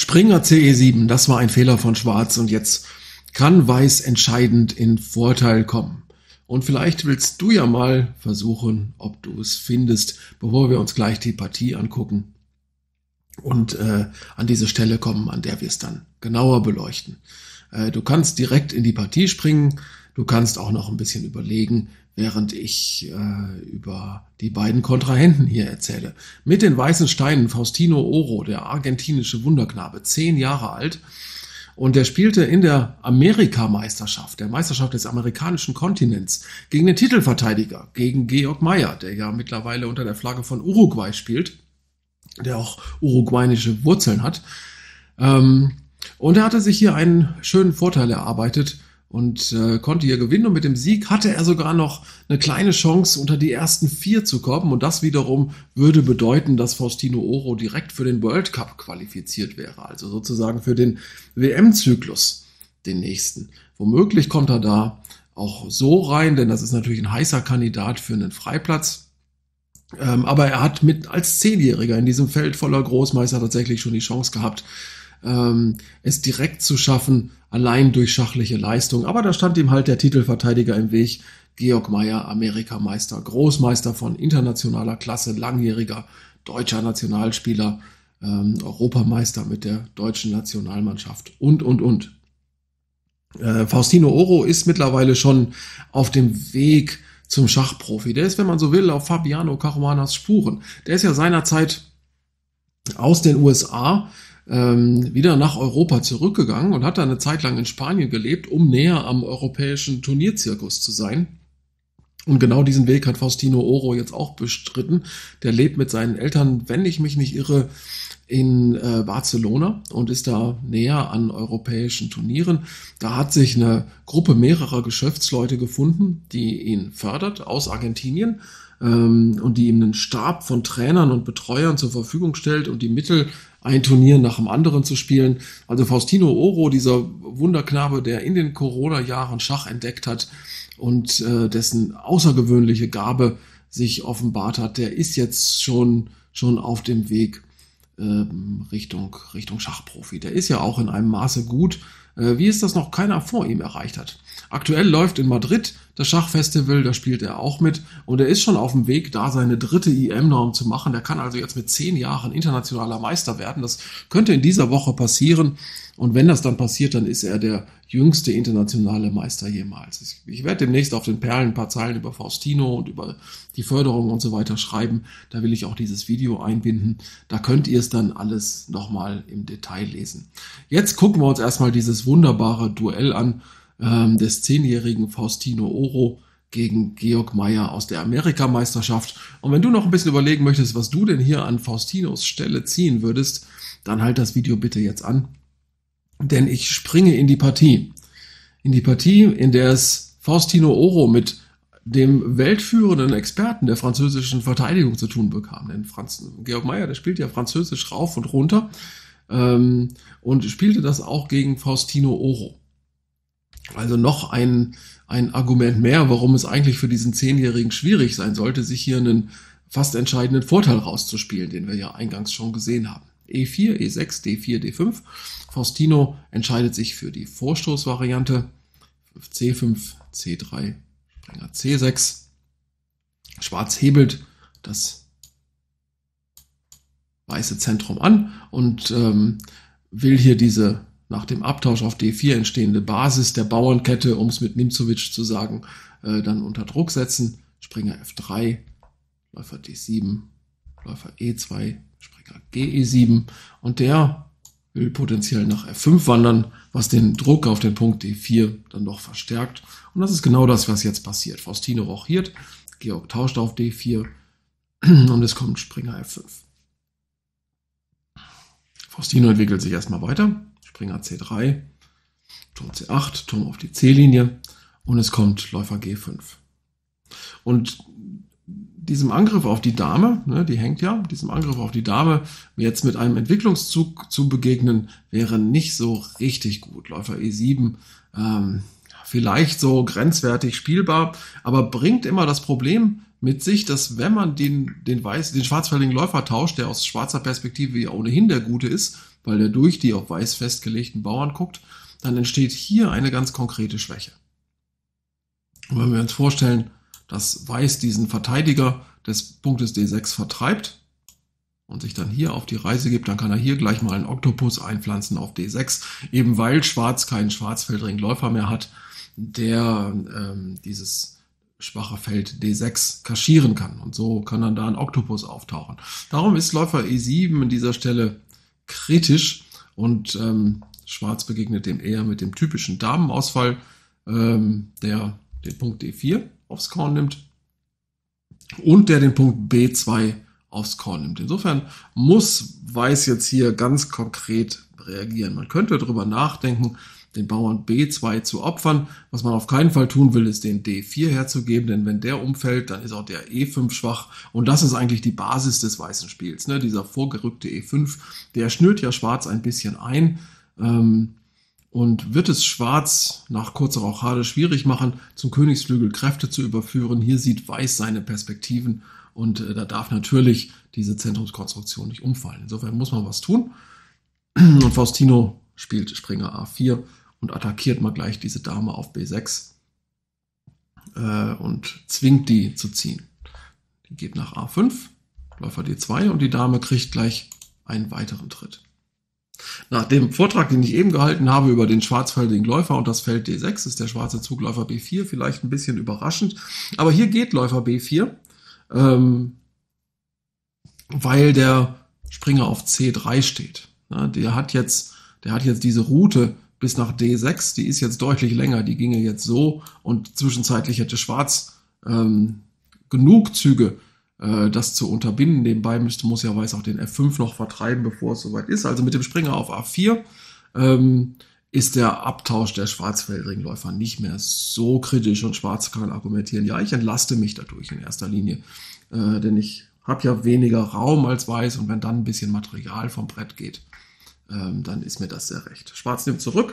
Springer CE7, das war ein Fehler von Schwarz und jetzt kann Weiß entscheidend in Vorteil kommen. Und vielleicht willst du ja mal versuchen, ob du es findest, bevor wir uns gleich die Partie angucken und an diese Stelle kommen, an der wir es dann genauer beleuchten. Du kannst direkt in die Partie springen, du kannst auch noch ein bisschen überlegen, während ich über die beiden Kontrahenten hier erzähle. Mit den weißen Steinen Faustino Oro, der argentinische Wunderknabe, 10 Jahre alt. Und der spielte in der Amerikameisterschaft, der Meisterschaft des amerikanischen Kontinents, gegen den Titelverteidiger, gegen Georg Meier, der ja mittlerweile unter der Flagge von Uruguay spielt, der auch uruguayanische Wurzeln hat. Und er hatte sich hier einen schönen Vorteil erarbeitet und konnte hier gewinnen. Und mit dem Sieg hatte er sogar noch eine kleine Chance, unter die ersten 4 zu kommen. Und das wiederum würde bedeuten, dass Faustino Oro direkt für den World Cup qualifiziert wäre. Also sozusagen für den WM-Zyklus, den nächsten. Womöglich kommt er da auch so rein, denn das ist natürlich ein heißer Kandidat für einen Freiplatz. Aber er hat als 10-Jähriger in diesem Feld voller Großmeister tatsächlich schon die Chance gehabt, es direkt zu schaffen, allein durch schachliche Leistung. Aber da stand ihm halt der Titelverteidiger im Weg, Georg Meier, Amerikameister, Großmeister von internationaler Klasse, langjähriger deutscher Nationalspieler, Europameister mit der deutschen Nationalmannschaft und. Faustino Oro ist mittlerweile schon auf dem Weg zum Schachprofi. Der ist, wenn man so will, auf Fabiano Caruanas Spuren. Der ist ja seinerzeit aus den USA wieder nach Europa zurückgegangen und hat da eine Zeit lang in Spanien gelebt, um näher am europäischen Turnierzirkus zu sein. Und genau diesen Weg hat Faustino Oro jetzt auch bestritten. Der lebt mit seinen Eltern, wenn ich mich nicht irre, in Barcelona und ist da näher an europäischen Turnieren. Da hat sich eine Gruppe mehrerer Geschäftsleute gefunden, die ihn fördert aus Argentinien und die ihm einen Stab von Trainern und Betreuern zur Verfügung stellt und die Mittel, ein Turnier nach dem anderen zu spielen. Also Faustino Oro, dieser Wunderknabe, der in den Corona-Jahren Schach entdeckt hat und dessen außergewöhnliche Gabe sich offenbart hat, der ist jetzt schon auf dem Weg Richtung Schachprofi. Der ist ja auch in einem Maße gut, wie es das noch keiner vor ihm erreicht hat. Aktuell läuft in Madrid das Schachfestival, da spielt er auch mit und er ist schon auf dem Weg, da seine 3. IM-Norm zu machen. Der kann also jetzt mit 10 Jahren internationaler Meister werden. Das könnte in dieser Woche passieren und wenn das dann passiert, dann ist er der jüngste internationale Meister jemals. Ich werde demnächst auf den Perlen ein paar Zeilen über Faustino und über die Förderung und so weiter schreiben. Da will ich auch dieses Video einbinden. Da könnt ihr es dann alles nochmal im Detail lesen. Jetzt gucken wir uns erstmal dieses wunderbare Duell an des 10-jährigen Faustino Oro gegen Georg Meier aus der Amerikameisterschaft. Und wenn du noch ein bisschen überlegen möchtest, was du denn hier an Faustinos Stelle ziehen würdest, dann halt das Video bitte jetzt an. Denn ich springe in die Partie. In die Partie, in der es Faustino Oro mit dem weltführenden Experten der französischen Verteidigung zu tun bekam. Denn Georg Meier, der spielt ja Französisch rauf und runter und spielte das auch gegen Faustino Oro. Also noch ein Argument mehr, warum es eigentlich für diesen 10-Jährigen schwierig sein sollte, sich hier einen fast entscheidenden Vorteil rauszuspielen, den wir ja eingangs schon gesehen haben. E4, E6, D4, D5. Faustino entscheidet sich für die Vorstoßvariante. C5, C3, Springer C6. Schwarz hebelt das weiße Zentrum an und will hier diese nach dem Abtausch auf D4 entstehende Basis der Bauernkette, um es mit Nimzowitsch zu sagen, dann unter Druck setzen. Springer F3, Läufer D7, Läufer E2, Springer GE7 und der will potenziell nach F5 wandern, was den Druck auf den Punkt D4 dann noch verstärkt. Und das ist genau das, was jetzt passiert. Faustino rochiert, Georg tauscht auf D4 und es kommt Springer F5. Faustino entwickelt sich erstmal weiter. Springer C3, Turm C8, Turm auf die C-Linie und es kommt Läufer G5. Und diesem Angriff auf die Dame, die hängt ja, diesem Angriff auf die Dame jetzt mit einem Entwicklungszug zu begegnen, wäre nicht so richtig gut. Läufer E7, vielleicht so grenzwertig spielbar, aber bringt immer das Problem mit sich, dass wenn man den schwarzfälligen Läufer tauscht, der aus schwarzer Perspektive ja ohnehin der Gute ist, weil er durch die auf Weiß festgelegten Bauern guckt, dann entsteht hier eine ganz konkrete Schwäche. Und wenn wir uns vorstellen, dass Weiß diesen Verteidiger des Punktes D6 vertreibt und sich dann hier auf die Reise gibt, dann kann er hier gleich mal einen Oktopus einpflanzen auf D6, eben weil Schwarz keinen Schwarzfeldringläufer mehr hat, der dieses schwache Feld D6 kaschieren kann. Und so kann dann da ein Oktopus auftauchen. Darum ist Läufer E7 an dieser Stelle kritisch und Schwarz begegnet dem eher mit dem typischen Damenausfall, der den Punkt D4 aufs Korn nimmt und der den Punkt B2 aufs Korn nimmt. Insofern muss Weiß jetzt hier ganz konkret reagieren. Man könnte darüber nachdenken, den Bauern B2 zu opfern. Was man auf keinen Fall tun will, ist den D4 herzugeben, denn wenn der umfällt, dann ist auch der E5 schwach und das ist eigentlich die Basis des weißen Spiels. Ne? Dieser vorgerückte E5, der schnürt ja Schwarz ein bisschen ein und wird es Schwarz nach kurzer Rochade schwierig machen, zum Königsflügel Kräfte zu überführen. Hier sieht Weiß seine Perspektiven und da darf natürlich diese Zentrumskonstruktion nicht umfallen. Insofern muss man was tun und Faustino spielt Springer A4 und attackiert mal gleich diese Dame auf B6 und zwingt die zu ziehen. Die geht nach A5, Läufer D2 und die Dame kriegt gleich einen weiteren Tritt. Nach dem Vortrag, den ich eben gehalten habe über den schwarzfeldigen Läufer und das Feld D6, ist der schwarze Zug Läufer B4 vielleicht ein bisschen überraschend. Aber hier geht Läufer B4, weil der Springer auf C3 steht. Der hat jetzt diese Route bis nach D6, die ist jetzt deutlich länger, die ginge jetzt so und zwischenzeitlich hätte Schwarz genug Züge, das zu unterbinden. Nebenbei muss ja Weiß auch den F5 noch vertreiben, bevor es soweit ist. Also mit dem Springer auf A4 ist der Abtausch der Schwarzfeldringläufer nicht mehr so kritisch und Schwarz kann argumentieren, ja, ich entlaste mich dadurch in erster Linie, denn ich habe ja weniger Raum als Weiß und wenn dann ein bisschen Material vom Brett geht, dann ist mir das sehr recht. Schwarz nimmt zurück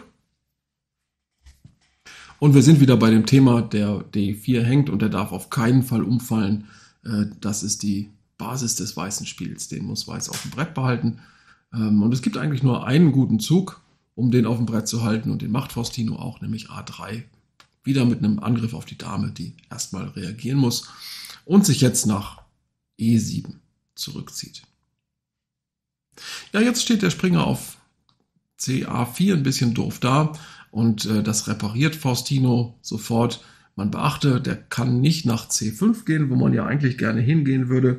und wir sind wieder bei dem Thema, der D4 hängt und der darf auf keinen Fall umfallen. Das ist die Basis des weißen Spiels, den muss Weiß auf dem Brett behalten und es gibt eigentlich nur einen guten Zug, um den auf dem Brett zu halten und den macht Faustino auch, nämlich A3. Wieder mit einem Angriff auf die Dame, die erstmal reagieren muss und sich jetzt nach E7 zurückzieht. Ja, jetzt steht der Springer auf CA4 ein bisschen doof da und das repariert Faustino sofort. Man beachte, der kann nicht nach C5 gehen, wo man ja eigentlich gerne hingehen würde,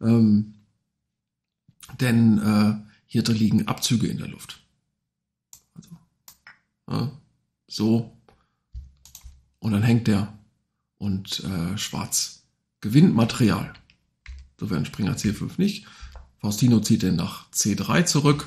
denn hier liegen Abzüge in der Luft. Also, so und dann hängt der und Schwarz gewinnt Material. So wäre ein Springer C5 nicht. Faustino zieht den nach C3 zurück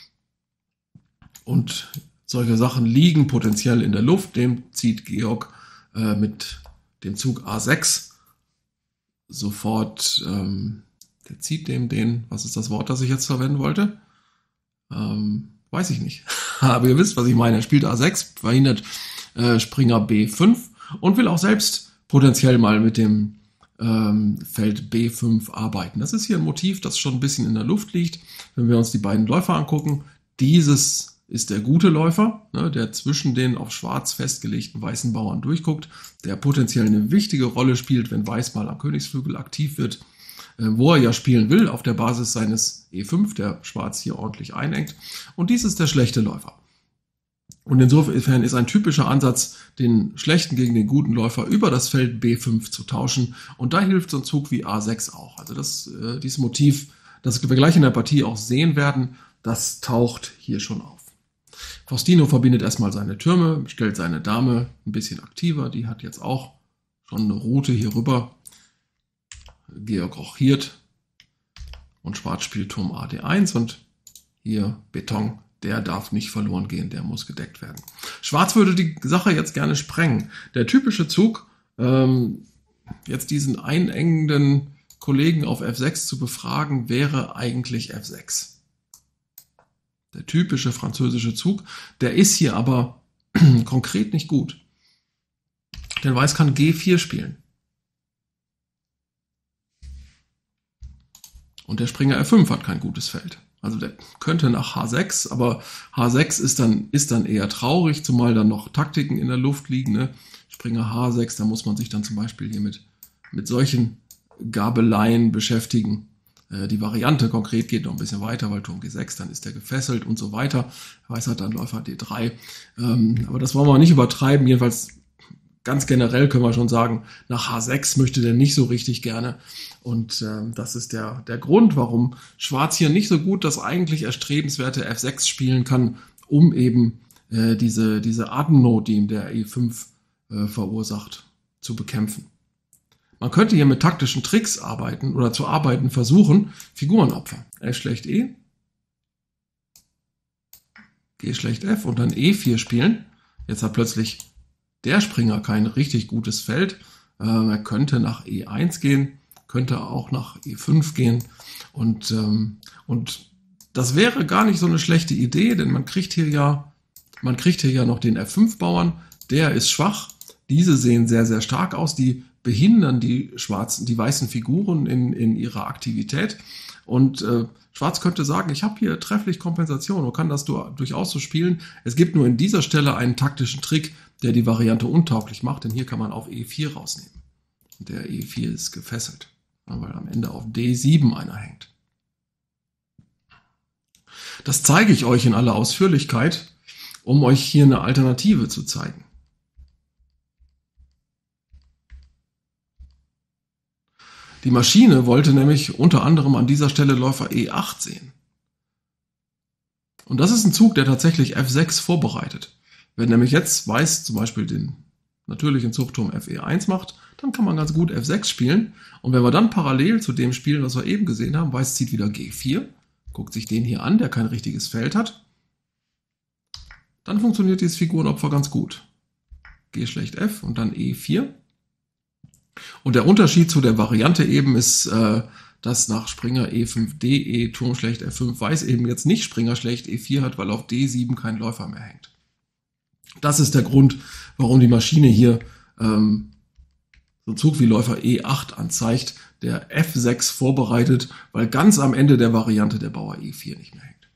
und solche Sachen liegen potenziell in der Luft. Dem zieht Georg mit dem Zug A6 sofort, der zieht dem den, was ist das Wort, das ich jetzt verwenden wollte? Weiß ich nicht. Aber ihr wisst, was ich meine. Er spielt A6, verhindert Springer B5 und will auch selbst potenziell mal mit dem Feld B5 arbeiten. Das ist hier ein Motiv, das schon ein bisschen in der Luft liegt. Wenn wir uns die beiden Läufer angucken, dieses ist der gute Läufer, ne, der zwischen den auf schwarz festgelegten weißen Bauern durchguckt, der potenziell eine wichtige Rolle spielt, wenn Weiß mal am Königsflügel aktiv wird, wo er ja spielen will, auf der Basis seines E5, der Schwarz hier ordentlich einengt. Und dies ist der schlechte Läufer. Und insofern ist ein typischer Ansatz, den schlechten gegen den guten Läufer über das Feld B5 zu tauschen. Und da hilft so ein Zug wie A6 auch. Also dieses Motiv, das wir gleich in der Partie auch sehen werden, das taucht hier schon auf. Faustino verbindet erstmal seine Türme, stellt seine Dame ein bisschen aktiver. Die hat jetzt auch schon eine Route hier rüber. Georg rochiert und Schwarz spielt Turm AD1 und hier Beton. Der darf nicht verloren gehen, der muss gedeckt werden. Schwarz würde die Sache jetzt gerne sprengen. Der typische Zug, jetzt diesen einengenden Kollegen auf F6 zu befragen, wäre eigentlich F6. Der typische französische Zug, der ist hier aber konkret nicht gut. Denn Weiß kann G4 spielen. Und der Springer F5 hat kein gutes Feld. Also der könnte nach H6, aber H6 ist dann eher traurig, zumal dann noch Taktiken in der Luft liegen. Ne? Springer H6, da muss man sich dann zum Beispiel hier mit solchen Gabeleien beschäftigen. Die Variante konkret geht noch ein bisschen weiter, weil Turm G6, dann ist der gefesselt und so weiter. Weiß hat dann Läufer D3. Aber das wollen wir nicht übertreiben. Jedenfalls ganz generell können wir schon sagen, nach H6 möchte der nicht so richtig gerne. Und das ist der Grund, warum Schwarz hier nicht so gut das eigentlich erstrebenswerte F6 spielen kann, um eben diese Atemnot, die ihm der E5 verursacht, zu bekämpfen. Man könnte hier mit taktischen Tricks arbeiten oder zu arbeiten versuchen. Figurenopfer. F schlecht E, G schlecht F und dann E4 spielen. Jetzt hat plötzlich der Springer kein richtig gutes Feld. Er könnte nach E1 gehen, könnte auch nach E5 gehen. Und das wäre gar nicht so eine schlechte Idee, denn man kriegt hier ja noch den F5-Bauern. Der ist schwach. Diese sehen sehr, sehr stark aus. Die behindern die weißen Figuren in ihrer Aktivität. Und Schwarz könnte sagen, ich habe hier trefflich Kompensation und kann das durchaus so spielen. Es gibt nur in dieser Stelle einen taktischen Trick, der die Variante untauglich macht, denn hier kann man auf E4 rausnehmen. Und der E4 ist gefesselt, weil am Ende auf D7 einer hängt. Das zeige ich euch in aller Ausführlichkeit, um euch hier eine Alternative zu zeigen. Die Maschine wollte nämlich unter anderem an dieser Stelle Läufer E8 sehen. Und das ist ein Zug, der tatsächlich F6 vorbereitet. Wenn nämlich jetzt Weiß zum Beispiel den natürlichen Zugturm Fe1 macht, dann kann man ganz gut F6 spielen. Und wenn wir dann parallel zu dem spielen, was wir eben gesehen haben, Weiß zieht wieder G4, guckt sich den hier an, der kein richtiges Feld hat, dann funktioniert dieses Figurenopfer ganz gut. G schlecht F und dann E4. Und der Unterschied zu der Variante eben ist, dass nach Springer E5 DE Turm schlecht F5 Weiß eben jetzt nicht Springer schlecht E4 hat, weil auf D7 kein Läufer mehr hängt. Das ist der Grund, warum die Maschine hier so einen Zug wie Läufer E8 anzeigt, der F6 vorbereitet, weil ganz am Ende der Variante der Bauer E4 nicht mehr hängt.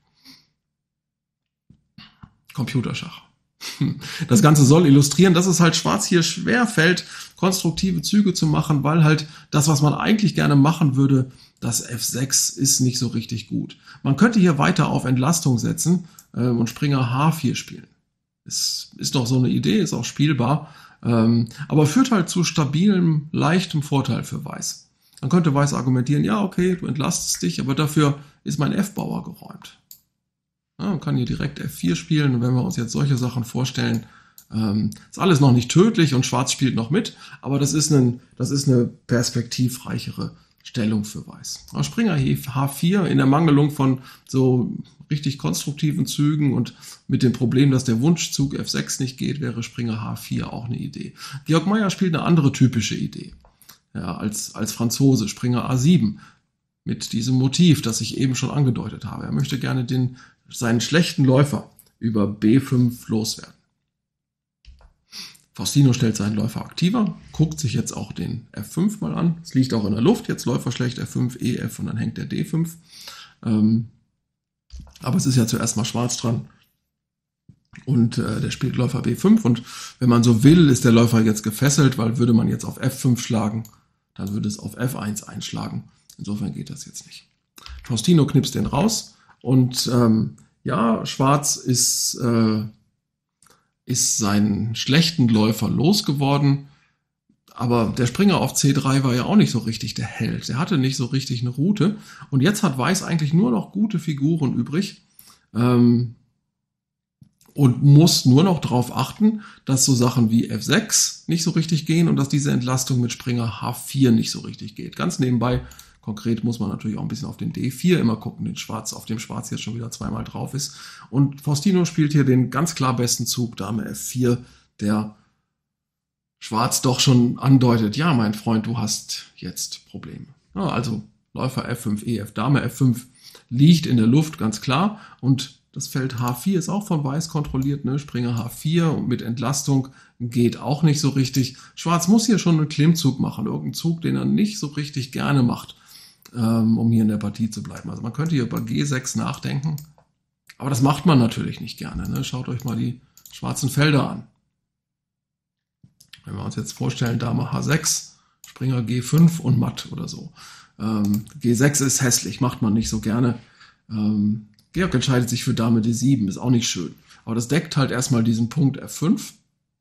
Computerschach. Das Ganze soll illustrieren, dass es halt Schwarz hier schwer fällt, konstruktive Züge zu machen, weil halt das, was man eigentlich gerne machen würde, das F6 ist nicht so richtig gut. Man könnte hier weiter auf Entlastung setzen und Springer H4 spielen. Ist doch so eine Idee, ist auch spielbar, aber führt halt zu stabilem, leichtem Vorteil für Weiß. Dann könnte Weiß argumentieren, ja okay, du entlastest dich, aber dafür ist mein F-Bauer geräumt. Ja, man kann hier direkt F4 spielen und wenn wir uns jetzt solche Sachen vorstellen, ist alles noch nicht tödlich und Schwarz spielt noch mit, aber das ist eine perspektivreichere Stellung für Weiß. Springer H4 in der Mangelung von so richtig konstruktiven Zügen und mit dem Problem, dass der Wunschzug F6 nicht geht, wäre Springer H4 auch eine Idee. Georg Meyer spielt eine andere typische Idee. Ja, als Franzose, Springer A7 mit diesem Motiv, das ich eben schon angedeutet habe. Er möchte gerne seinen schlechten Läufer über B5 loswerden. Faustino stellt seinen Läufer aktiver, guckt sich jetzt auch den F5 mal an. Es liegt auch in der Luft, jetzt Läufer schlecht F5, EF und dann hängt der D5. Aber es ist ja zuerst mal Schwarz dran. Und der spielt Läufer B5 und wenn man so will, ist der Läufer jetzt gefesselt, weil würde man jetzt auf F5 schlagen, dann würde es auf F1 einschlagen. Insofern geht das jetzt nicht. Faustino knipst den raus und ja, Schwarz ist seinen schlechten Läufer losgeworden, aber der Springer auf C3 war ja auch nicht so richtig der Held. Der hatte nicht so richtig eine Route und jetzt hat Weiß eigentlich nur noch gute Figuren übrig und muss nur noch darauf achten, dass so Sachen wie F6 nicht so richtig gehen und dass diese Entlastung mit Springer H4 nicht so richtig geht. Ganz nebenbei, konkret muss man natürlich auch ein bisschen auf den D4 immer gucken, auf dem Schwarz jetzt schon wieder zweimal drauf ist. Und Faustino spielt hier den ganz klar besten Zug, Dame F4, der Schwarz doch schon andeutet, ja, mein Freund, du hast jetzt Probleme. Ja, also Läufer F5, EF, Dame F5 liegt in der Luft, ganz klar. Und das Feld H4 ist auch von Weiß kontrolliert, ne? Springer H4 und mit Entlastung geht auch nicht so richtig. Schwarz muss hier schon einen Klimmzug machen, irgendeinen Zug, den er nicht so richtig gerne macht. um hier in der Partie zu bleiben. Also man könnte hier über G6 nachdenken, aber das macht man natürlich nicht gerne. Ne? Schaut euch mal die schwarzen Felder an. Wenn wir uns jetzt vorstellen, Dame H6, Springer G5 und Matt oder so. G6 ist hässlich, macht man nicht so gerne. Georg entscheidet sich für Dame D7, ist auch nicht schön. Aber das deckt halt erstmal diesen Punkt F5,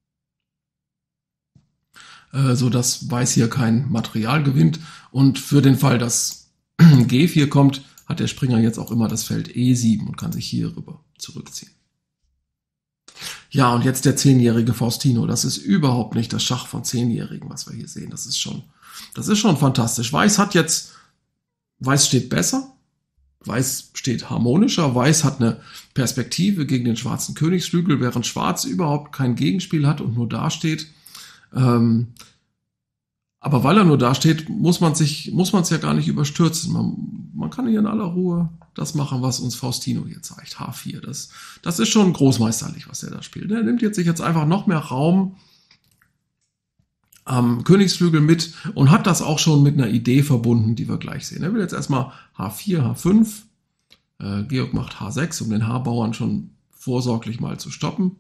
sodass Weiß hier kein Material gewinnt. Und für den Fall, dass G4 kommt, hat der Springer jetzt auch immer das Feld E7 und kann sich hier rüber zurückziehen. Ja, und jetzt der 10-jährige Faustino. Das ist überhaupt nicht das Schach von 10-Jährigen, was wir hier sehen. Das ist schon fantastisch. Weiß steht besser. Weiß steht harmonischer. Weiß hat eine Perspektive gegen den schwarzen Königsflügel, während Schwarz überhaupt kein Gegenspiel hat und nur dasteht. Aber weil er nur dasteht, muss man es ja gar nicht überstürzen. Man kann hier in aller Ruhe das machen, was uns Faustino hier zeigt. H4. Das ist schon großmeisterlich, was er da spielt. Er nimmt sich jetzt einfach noch mehr Raum am Königsflügel mit und hat das auch schon mit einer Idee verbunden, die wir gleich sehen. Er will jetzt erstmal H4, H5. Georg macht H6, um den H-Bauern schon vorsorglich mal zu stoppen.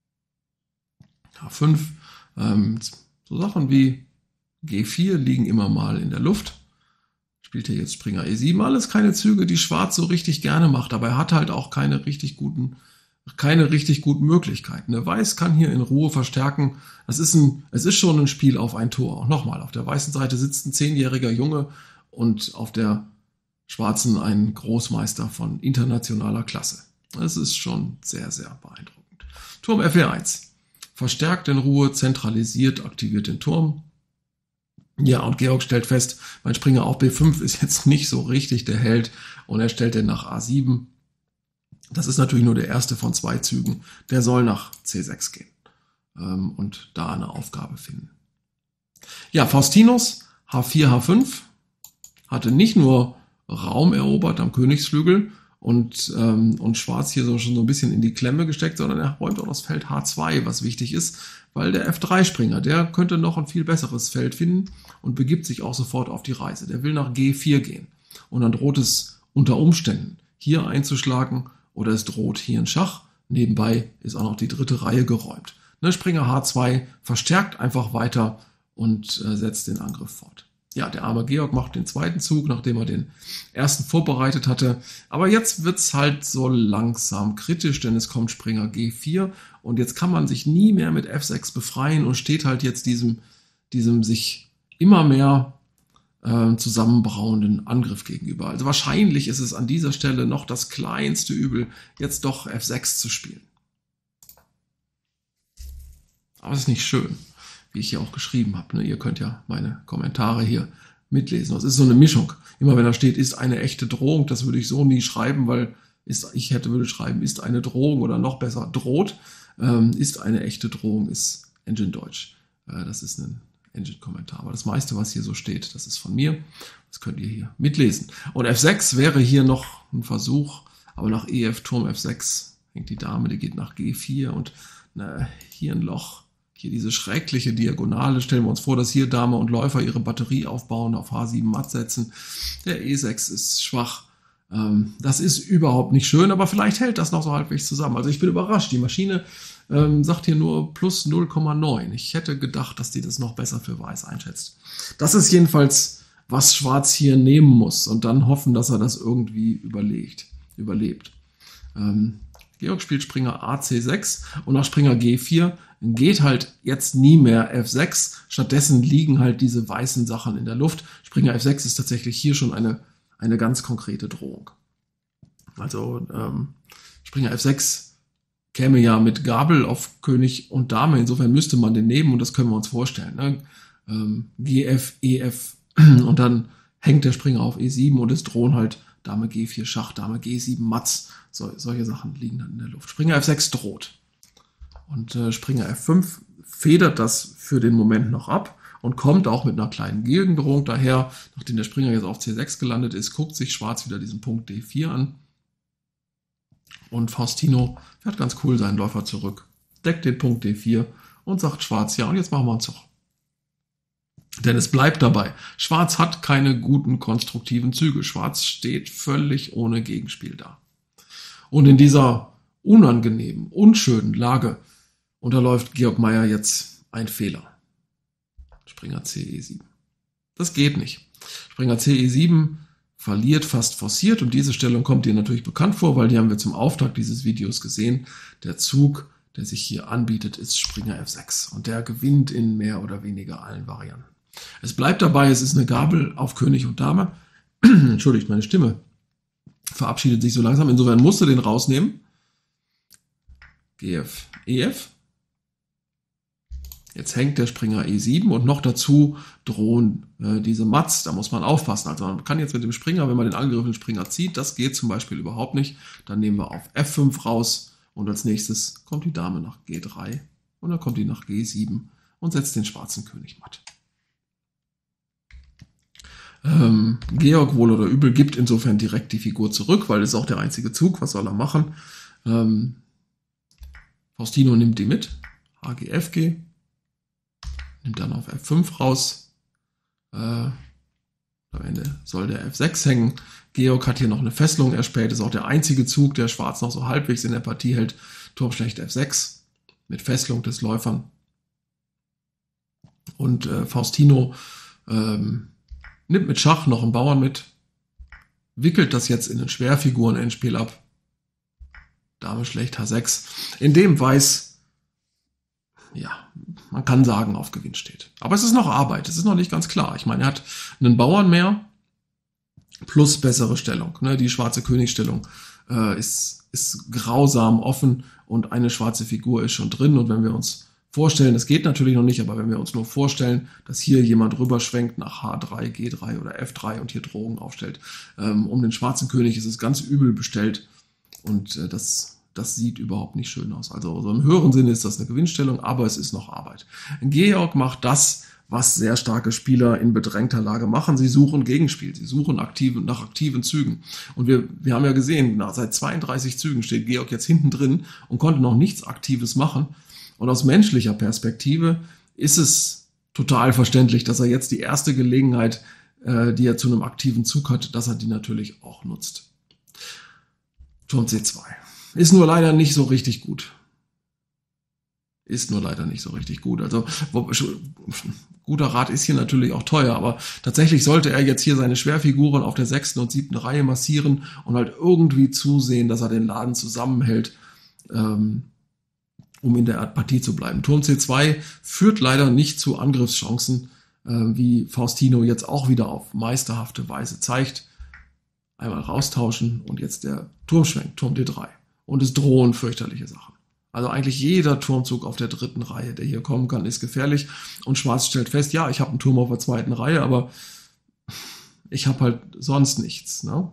H5. So Sachen wie G4 liegen immer mal in der Luft. Spielt hier jetzt Springer E7. Alles keine Züge, die Schwarz so richtig gerne macht, aber er hat halt auch keine richtig guten Möglichkeiten. Der Weiß kann hier in Ruhe verstärken. Es ist schon ein Spiel auf ein Tor. Und nochmal, auf der weißen Seite sitzt ein 10-jähriger Junge und auf der schwarzen ein Großmeister von internationaler Klasse. Das ist schon sehr, sehr beeindruckend. Turm F4-1. Verstärkt in Ruhe, zentralisiert, aktiviert den Turm. Ja, und Georg stellt fest, mein Springer auf B5 ist jetzt nicht so richtig der Held und er stellt den nach A7. Das ist natürlich nur der erste von 2 Zügen. Der soll nach C6 gehen und da eine Aufgabe finden. Ja, Faustinus H4, H5 hatte nicht nur Raum erobert am Königsflügel und Schwarz hier schon so ein bisschen in die Klemme gesteckt, sondern er räumt auch das Feld H2, was wichtig ist, weil der F3-Springer, der könnte noch ein viel besseres Feld finden und begibt sich auch sofort auf die Reise. Der will nach G4 gehen und dann droht es unter Umständen hier einzuschlagen oder es droht hier ein Schach. Nebenbei ist auch noch die 3. Reihe geräumt. Ne, Springer H2 verstärkt einfach weiter und setzt den Angriff fort. Ja, der arme Georg macht den zweiten Zug, nachdem er den ersten vorbereitet hatte. Aber jetzt wird's halt so langsam kritisch, denn es kommt Springer G4 und jetzt kann man sich nie mehr mit F6 befreien und steht halt jetzt diesem sich immer mehr zusammenbrauenden Angriff gegenüber. Also wahrscheinlich ist es an dieser Stelle noch das kleinste Übel, jetzt doch F6 zu spielen. Aber es ist nicht schön, wie ich hier auch geschrieben habe. Ne? Ihr könnt ja meine Kommentare hier mitlesen. Das ist so eine Mischung. Immer wenn da steht, ist eine echte Drohung, das würde ich so nie schreiben, weil würde schreiben, ist eine Drohung oder noch besser, droht. Ist eine echte Drohung, ist Engine Deutsch. Das ist ein Engine-Kommentar. Aber das meiste, was hier so steht, das ist von mir. Das könnt ihr hier mitlesen. Und F6 wäre hier noch ein Versuch, aber nach EF Turm F6 hängt die Dame, die geht nach G4 und hier ein Loch. Hier diese schreckliche Diagonale. Stellen wir uns vor, dass hier Dame und Läufer ihre Batterie aufbauen, auf H7 matt setzen. Der E6 ist schwach. Das ist überhaupt nicht schön, aber vielleicht hält das noch so halbwegs zusammen. Also ich bin überrascht. Die Maschine sagt hier nur plus 0,9. Ich hätte gedacht, dass die das noch besser für Weiß einschätzt. Das ist jedenfalls, was Schwarz hier nehmen muss und dann hoffen, dass er das irgendwie überlebt. Georg spielt Springer AC6 und nach Springer G4 geht halt jetzt nie mehr F6. Stattdessen liegen halt diese weißen Sachen in der Luft. Springer F6 ist tatsächlich hier schon eine ganz konkrete Drohung. Also Springer F6 käme ja mit Gabel auf König und Dame. Insofern müsste man den nehmen und das können wir uns vorstellen. Ne? GF, EF und dann hängt der Springer auf E7 und es drohen halt Dame G4 Schach, Dame G7 Matz. Solche Sachen liegen dann in der Luft. Springer F6 droht. Und Springer F5 federt das für den Moment noch ab und kommt auch mit einer kleinen Gegendrohung daher. Nachdem der Springer jetzt auf C6 gelandet ist, guckt sich Schwarz wieder diesen Punkt D4 an. Und Faustino fährt ganz cool seinen Läufer zurück, deckt den Punkt D4 und sagt Schwarz, ja, und jetzt machen wir einen Zug. Denn es bleibt dabei. Schwarz hat keine guten konstruktiven Züge. Schwarz steht völlig ohne Gegenspiel da. Und in dieser unangenehmen, unschönen Lage unterläuft Georg Meier jetzt ein Fehler. Springer CE7. Das geht nicht. Springer CE7 verliert fast forciert und diese Stellung kommt dir natürlich bekannt vor, weil die haben wir zum Auftakt dieses Videos gesehen. Der Zug, der sich hier anbietet, ist Springer F6 und der gewinnt in mehr oder weniger allen Varianten. Es bleibt dabei, es ist eine Gabel auf König und Dame. Entschuldigt, meine Stimme verabschiedet sich so langsam. Insofern musst du den rausnehmen. GF, EF. Jetzt hängt der Springer E7 und noch dazu drohen diese Matz. Da muss man aufpassen. Also man kann jetzt mit dem Springer, wenn man den angegriffenen Springer zieht, das geht zum Beispiel überhaupt nicht. Dann nehmen wir auf F5 raus und als nächstes kommt die Dame nach G3 und dann kommt die nach G7 und setzt den schwarzen König matt. Georg, wohl oder übel, gibt insofern direkt die Figur zurück, weil das ist auch der einzige Zug. Was soll er machen? Faustino nimmt die mit. HG, nimmt dann auf F5 raus. Am Ende soll der F6 hängen. Georg hat hier noch eine Fesselung erspäht. Das ist auch der einzige Zug, der Schwarz noch so halbwegs in der Partie hält. Turm schlecht F6 mit Fesselung des Läufern. Und Faustino nimmt mit Schach noch einen Bauern mit, wickelt das jetzt in ein Schwerfiguren-Endspiel ab. Dame schlecht H6, in dem Weiß, ja, man kann sagen, auf Gewinn steht. Aber es ist noch Arbeit, es ist noch nicht ganz klar. Ich meine, er hat einen Bauern mehr plus bessere Stellung. Ne? Die schwarze Königsstellung ist grausam offen und eine schwarze Figur ist schon drin. Und wenn wir uns vorstellen, das geht natürlich noch nicht, aber wenn wir uns nur vorstellen, dass hier jemand rüberschwenkt nach H3, G3 oder F3 und hier Drohungen aufstellt, um den schwarzen König ist es ganz übel bestellt und das sieht überhaupt nicht schön aus. Also im höheren Sinne ist das eine Gewinnstellung, aber es ist noch Arbeit. Georg macht das, was sehr starke Spieler in bedrängter Lage machen. Sie suchen Gegenspiel, sie suchen nach aktiven Zügen. Und wir haben ja gesehen, seit 32 Zügen steht Georg jetzt hinten drin und konnte noch nichts Aktives machen. Und aus menschlicher Perspektive ist es total verständlich, dass er jetzt die erste Gelegenheit, die er zu einem aktiven Zug hat, dass er die natürlich auch nutzt. Turm C2. Ist nur leider nicht so richtig gut. Also guter Rat ist hier natürlich auch teuer, aber tatsächlich sollte er jetzt hier seine Schwerfiguren auf der 6. und 7. Reihe massieren und halt irgendwie zusehen, dass er den Laden zusammenhält, um in der Partie zu bleiben. Turm C2 führt leider nicht zu Angriffschancen, wie Faustino jetzt auch wieder auf meisterhafte Weise zeigt. Einmal raustauschen und jetzt der Turmschwenk, Turm D3. Und es drohen fürchterliche Sachen. Also eigentlich jeder Turmzug auf der 3. Reihe, der hier kommen kann, ist gefährlich. Und Schwarz stellt fest, ja, ich habe einen Turm auf der 2. Reihe, aber ich habe halt sonst nichts. Ne?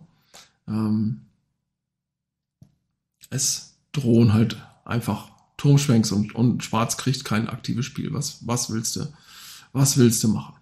Es drohen halt einfach Turmschwenks und Schwarz kriegt kein aktives Spiel. Was willst du machen?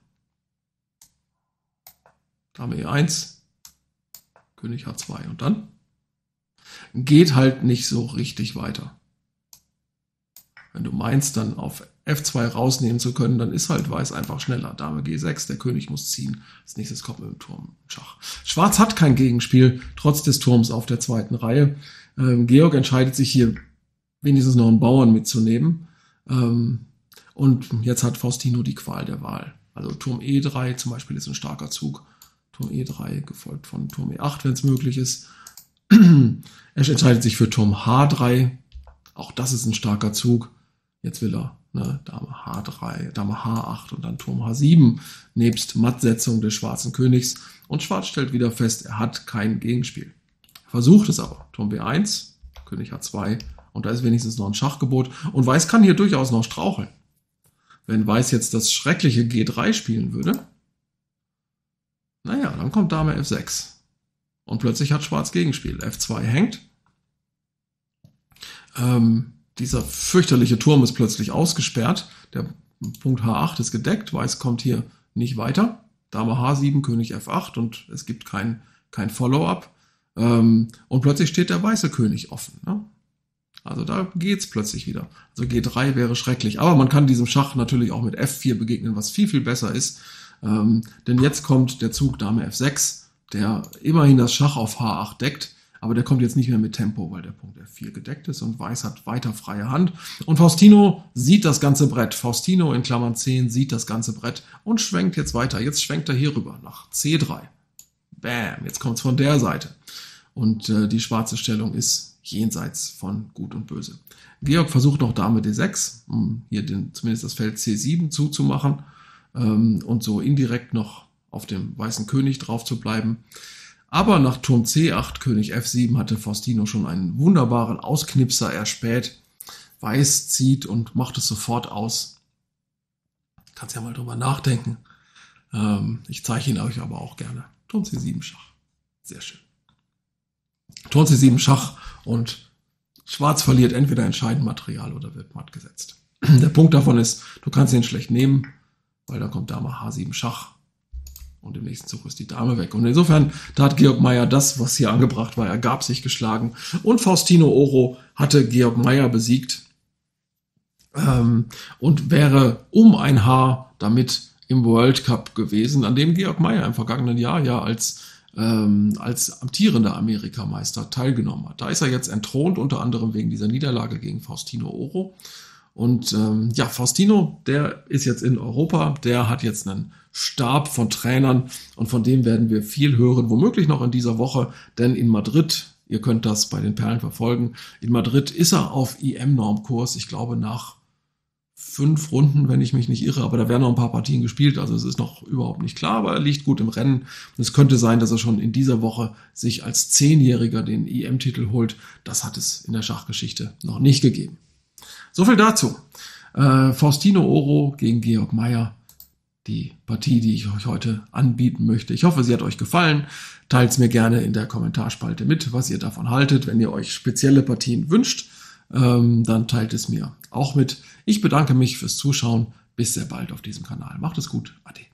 Dame E1, König H2 und dann geht halt nicht so richtig weiter. Wenn du meinst, dann auf F2 rausnehmen zu können, dann ist halt Weiß einfach schneller. Dame G6, der König muss ziehen. Als nächstes kommt mit dem Turm Schach. Schwarz hat kein Gegenspiel, trotz des Turms auf der 2. Reihe. Georg entscheidet sich hier wenigstens noch einen Bauern mitzunehmen. Und jetzt hat Faustino die Qual der Wahl. Also Turm E3 zum Beispiel ist ein starker Zug. Turm E3 gefolgt von Turm E8, wenn es möglich ist. Er entscheidet sich für Turm H3. Auch das ist ein starker Zug. Jetzt will er Dame H3, Dame H8 und dann Turm H7 nebst Mattsetzung des schwarzen Königs. Und Schwarz stellt wieder fest, er hat kein Gegenspiel. Versucht es aber. Turm B1, König H2 und da ist wenigstens noch ein Schachgebot. Und Weiß kann hier durchaus noch straucheln. Wenn Weiß jetzt das schreckliche G3 spielen würde, naja, dann kommt Dame F6. Und plötzlich hat Schwarz Gegenspiel. F2 hängt. Dieser fürchterliche Turm ist plötzlich ausgesperrt. Der Punkt H8 ist gedeckt. Weiß kommt hier nicht weiter. Dame H7, König F8 und es gibt kein Follow-up. Und plötzlich steht der weiße König offen. Ne? Also da geht's plötzlich wieder. Also G3 wäre schrecklich. Aber man kann diesem Schach natürlich auch mit F4 begegnen, was viel, viel besser ist. Denn jetzt kommt der Zug Dame F6, der immerhin das Schach auf H8 deckt, aber der kommt jetzt nicht mehr mit Tempo, weil der Punkt F4 gedeckt ist und Weiß hat weiter freie Hand. Und Faustino sieht das ganze Brett. Faustino in Klammern 10 sieht das ganze Brett und schwenkt jetzt weiter. Jetzt schwenkt er hier rüber nach C3. Bam, jetzt kommt es von der Seite. Und die schwarze Stellung ist jenseits von Gut und Böse. Georg versucht noch Dame D6, um hier zumindest das Feld C7 zuzumachen und so indirekt noch auf dem weißen König drauf zu bleiben. Aber nach Turm C8, König F7 hatte Faustino schon einen wunderbaren Ausknipser erspäht. Weiß zieht und macht es sofort aus. Kannst ja mal drüber nachdenken. Ich zeige ihn euch aber auch gerne. Turm C7 Schach. Sehr schön. Turm C7 Schach und Schwarz verliert entweder entscheidend Material oder wird matt gesetzt. Der Punkt davon ist, du kannst ihn schlecht nehmen, weil da kommt Dame H7 Schach. Und im nächsten Zug ist die Dame weg. Und insofern, da hat Georg Meier das, was hier angebracht war, er gab sich geschlagen. Und Faustino Oro hatte Georg Meier besiegt und wäre um ein Haar damit im World Cup gewesen, an dem Georg Meier im vergangenen Jahr ja als amtierender Amerikameister teilgenommen hat. Da ist er jetzt entthront, unter anderem wegen dieser Niederlage gegen Faustino Oro. Und Faustino, der ist jetzt in Europa, der hat jetzt einen Stab von Trainern und von dem werden wir viel hören, womöglich noch in dieser Woche, denn in Madrid, ihr könnt das bei den Perlen verfolgen, in Madrid ist er auf IM-Normkurs, ich glaube nach 5 Runden, wenn ich mich nicht irre, aber da werden noch ein paar Partien gespielt, also es ist noch überhaupt nicht klar, aber er liegt gut im Rennen und es könnte sein, dass er schon in dieser Woche sich als 10-Jähriger den IM-Titel holt. Das hat es in der Schachgeschichte noch nicht gegeben. So viel dazu. Faustino Oro gegen Georg Meier. Die Partie, die ich euch heute anbieten möchte. Ich hoffe, sie hat euch gefallen. Teilt es mir gerne in der Kommentarspalte mit, was ihr davon haltet. Wenn ihr euch spezielle Partien wünscht, dann teilt es mir auch mit. Ich bedanke mich fürs Zuschauen. Bis sehr bald auf diesem Kanal. Macht es gut. Ade.